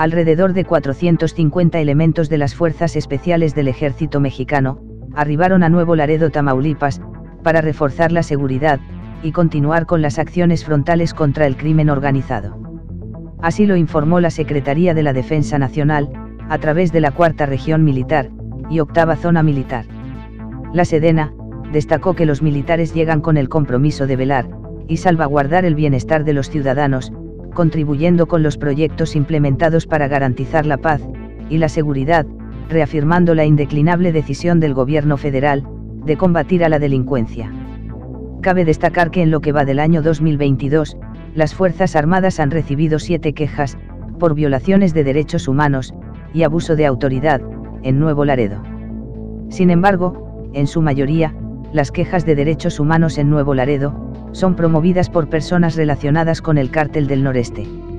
Alrededor de 450 elementos de las Fuerzas Especiales del Ejército Mexicano arribaron a Nuevo Laredo, Tamaulipas, para reforzar la seguridad y continuar con las acciones frontales contra el crimen organizado. Así lo informó la Secretaría de la Defensa Nacional, a través de la Cuarta Región Militar y Octava Zona Militar. La Sedena destacó que los militares llegan con el compromiso de velar y salvaguardar el bienestar de los ciudadanos, contribuyendo con los proyectos implementados para garantizar la paz y la seguridad, reafirmando la indeclinable decisión del Gobierno federal de combatir a la delincuencia. Cabe destacar que en lo que va del año 2022, las Fuerzas Armadas han recibido 7 quejas por violaciones de derechos humanos y abuso de autoridad en Nuevo Laredo. Sin embargo, en su mayoría, las quejas de derechos humanos en Nuevo Laredo son promovidas por personas relacionadas con el Cártel del Noreste.